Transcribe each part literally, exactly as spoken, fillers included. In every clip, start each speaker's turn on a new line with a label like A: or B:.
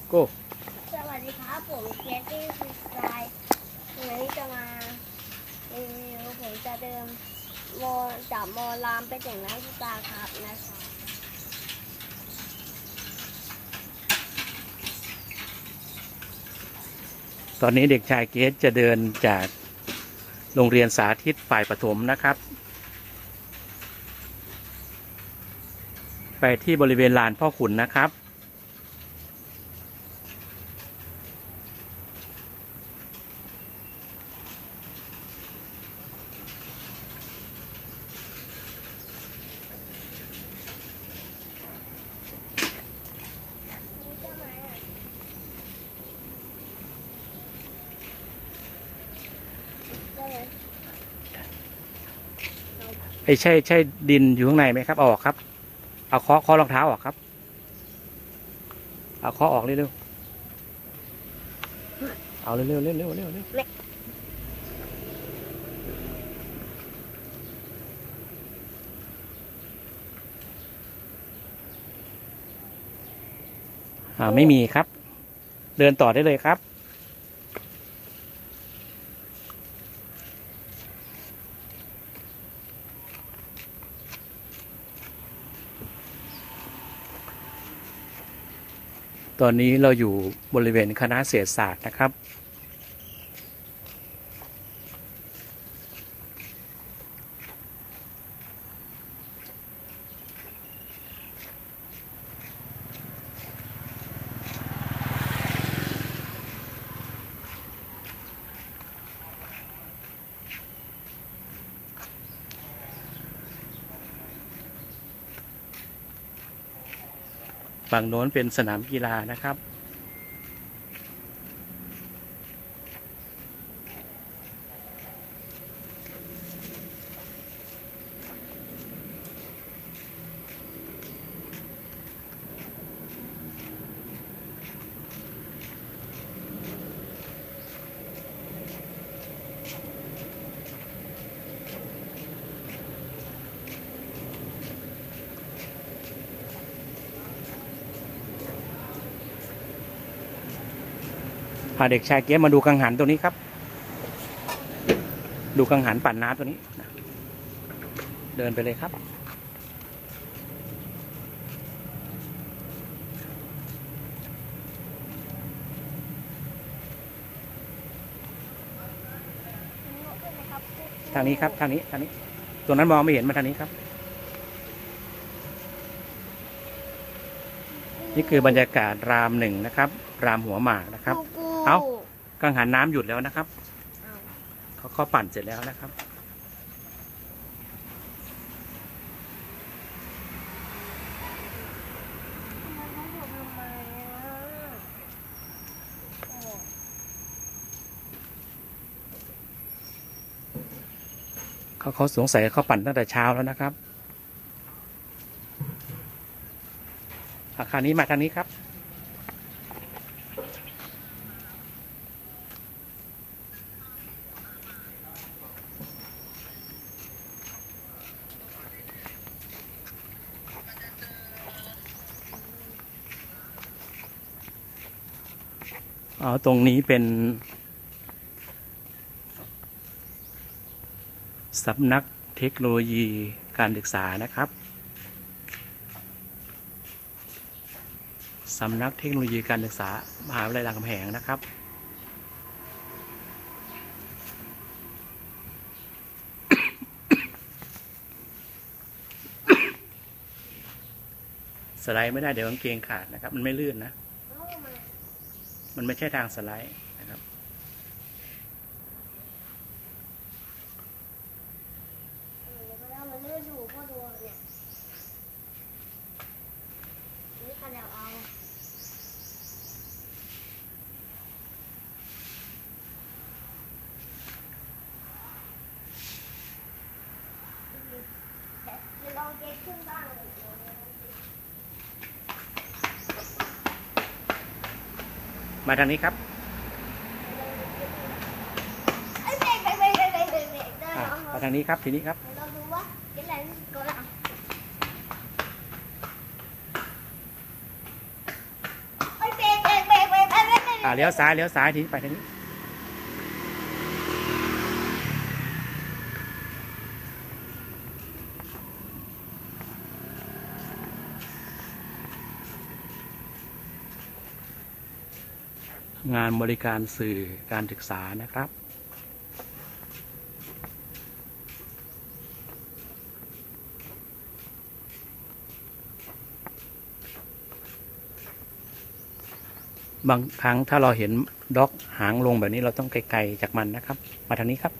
A: โก้
B: สวัสดีครับผมเจสซี่สุดใจวันนี้จะมารีวิวผมจะเดินโมจากโมรามไปถึงนักศึกษาครับนะคะ
A: ตอนนี้เด็กชายเกสจะเดินจากโรงเรียนสาธิตฝ่ายประถมนะครับไปที่บริเวณลานพ่อขุนนะครับไอ้ใช่ใช่ดินอยู่ข้างในไหมครับเอาออกครับเอาเคาะเคาะรองเท้าออกครับเอาเคาะออกเร็วๆเอาเร็วๆเร็วๆเร็วๆเร็วๆเร็วอ่าไม่มีครับเดินต่อได้เลยครับตอนนี้เราอยู่บริเวณคณะเศรษฐศาสตร์นะครับฝั่งโน้นเป็นสนามกีฬานะครับพาเด็กชายเกสมาดูกังหันตัวนี้ครับดูกังหันปั่นน้ำตัวนี้เดินไปเลยครับทางนี้ครับทางนี้ทางนี้ตัวนั้นมองไม่เห็นมาทางนี้ครับนี่คือบรรยากาศรามหนึ่งนะครับรามหัวหมากนะครับเอากังหันน้ำหยุดแล้วนะครับเขาเขาปั่นเสร็จแล้วนะครับเขาเขาสงสัยเขาปั่นตั้งแต่เช้าแล้วนะครับอาคารนี้มาทางนี้ครับอ๋อตรงนี้เป็นสำนักเทคโนโลยีการศึกษานะครับสำนักเทคโนโลยีการศึกษามหาวิทยาลัยรามคำแหงนะครับสไลด์ไม่ได้เดี๋ยวกางเกงขาดนะครับมันไม่ลื่นนะมันไม่ใช่ทางสไลด์นะครับมาทางนี้ครับมาทางนี้ครับทีนี้ครับอ่าเลี้ยวซ้ายเลี้ยวซ้ายทีไปทางนี้งานบริการสื่อการศึกษานะครับบางครั้งถ้าเราเห็นด็อกหางลงแบบนี้เราต้องไกลๆจากมันนะครับมาทางนี้ครับ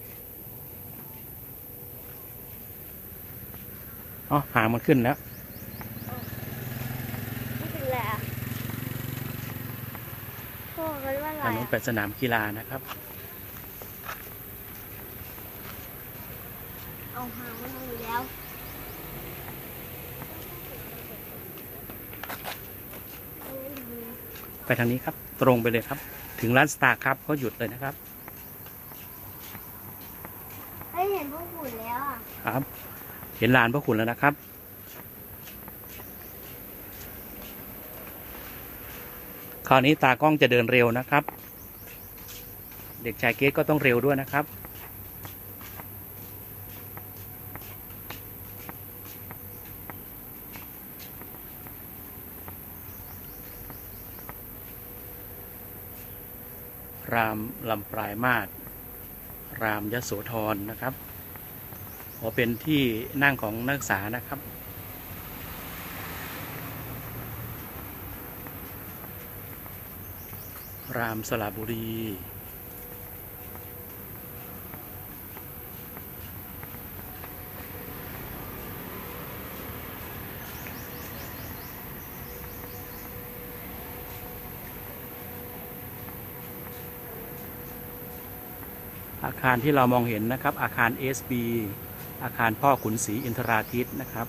A: อ๋อหางมันขึ้นแล้ว
B: ไม่เป็นไรอ่ะพ่อเขาเรียกว่าอะไร
A: อันนู้น
B: อ่ะ
A: เป็นสนามกีฬานะครับ
B: เอาหางมันอยู่แล้วเอาไว้ดู
A: ไปทางนี้ครับตรงไปเลยครับถึงร้านสตาร์ครับเขาหยุดเลยนะครับ
B: เฮ้ยเห็นพวกหุ่นแล้วอ่ะ
A: ครับ เห็นลานพระขุนแล้วนะครับคราวนี้ตากล้องจะเดินเร็วนะครับ เด็กชายเกตก็ต้องเร็วด้วยนะครับรามลำปลายมาศรามยโสธรนะครับขอเป็นที่นั่งของนักศึกษานะครับรามสระบุรีอาคารที่เรามองเห็นนะครับอาคาร เอส บี อาคารพ่อขุนศรีอินทราทิตนะครับ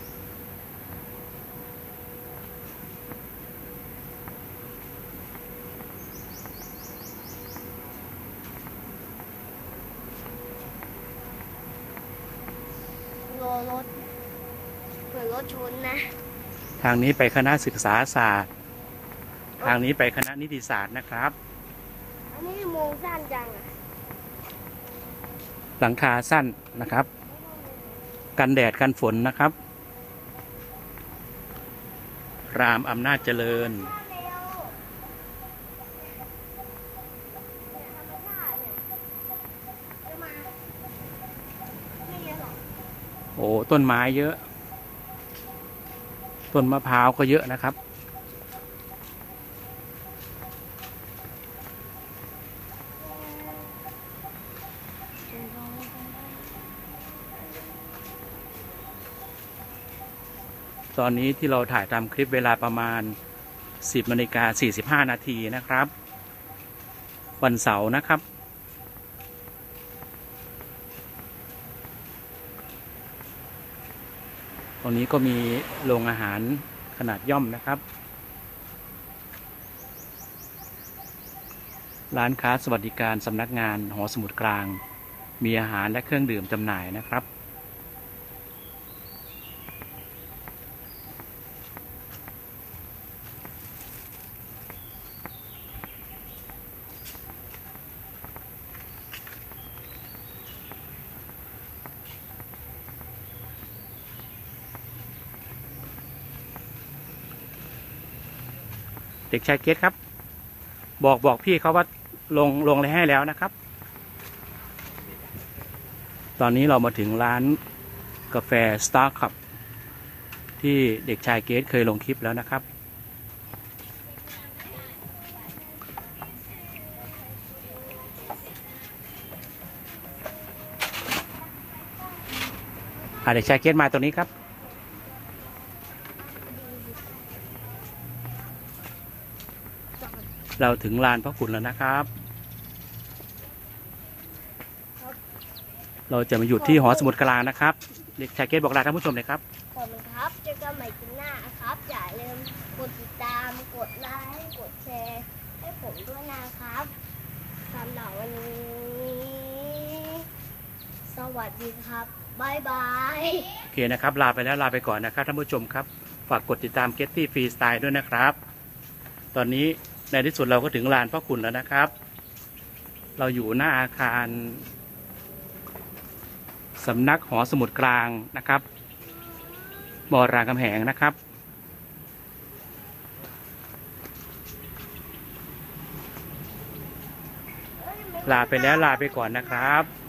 B: โลรถเหมือนรถชนนะ
A: ทางนี้ไปคณะศึกษาศาสตร์ทางนี้ไปคณะนิติศาสตร์นะครับ
B: อันนี้โมงสั้นจังอ่ะ
A: หลังคาสั้นนะครับ กันแดดกันฝนนะครับ รามอำนาจเจริญ
B: เร็วเนี่ยธรรมชาติเนี่ยจะมาไม่เยอะหรอก
A: โอ้ต้นไม้เยอะ ต้นมะพร้าวก็เยอะนะครับ ตอนนี้ที่เราถ่ายทำคลิปเวลาประมาณสิบนาฬิกาสี่สิบห้านาทีนะครับ วันเสาร์นะครับ ตรงนี้ก็มีโรงอาหารขนาดย่อมนะครับ ร้านค้าสวัสดิการสำนักงานหอสมุดกลาง มีอาหารและเครื่องดื่มจำหน่ายนะครับ เด็กชายเกตครับ บอกบอกพี่เขาว่าลงลงอะไรให้แล้วนะครับ ตอนนี้เรามาถึงร้านกาแฟ Star Cup ที่เด็กชายเกตเคยลงคลิปแล้วนะครับเด็กชายเกตมาตรงนี้ครับ เราถึงลานพระขุนแล้วนะครับ เราจะมาอยู่ที่หอสมุดกลางนะครับ เด็กชายเกตบอกลาท่านผู้ชมเลยครับ
B: ขอบคุณครับเจอกันใหม่คลิปหน้าครับ อย่าลืมกดติดตาม กดไลค์ กดแชร์ให้ผมด้วยนะครับสำหรับวันนี้ สวัสดีครับบ๊ายบาย
A: โอเคนะครับ ลาไปแล้วลาไปก่อนนะครับท่านผู้ชมครับ ฝากกดติดตามเกตตี้ฟรีสไตล์ด้วยนะครับ ตอนนี้ในที่สุดเราก็ถึงลานพ่อขุนแล้วนะครับ เราอยู่หน้าอาคารสำนักหอสมุดกลางนะครับมอรามคำแหงนะครับลาไปแล้วลาไปก่อนนะครับ